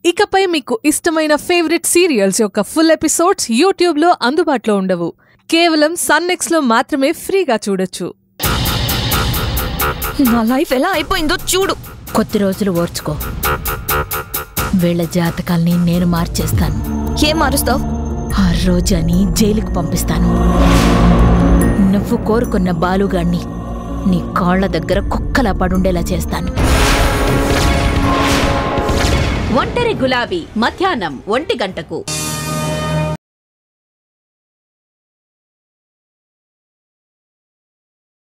ఇకపై మీకు ఇష్టమైన ఫేవరెట్ సీరియల్స్ యొక్క ఫుల్ ఎపిసోడ్స్ యూట్యూబ్లో అందుబాటులో ఉండవు. కేవలం సన్నెక్స్లో మాత్రమే ఫ్రీగా చూడొచ్చు. నా లైఫ్ ఎలా అయిపోయిందో చూడు. కొద్ది రోజులు ఓర్చుకో. వీళ్ళ జాతకాల్ని నేను మార్చేస్తాను. ఏం మారుస్తావు? ఆ రోజాని జైలుకు పంపిస్తాను. నువ్వు కోరుకున్న బాలుగాణ్ణి నీ కాళ్ల దగ్గర కుక్కలా పడుండేలా చేస్తాను. ఒంటరి గులాబీ మధ్యాహ్నం 1 గంటకు.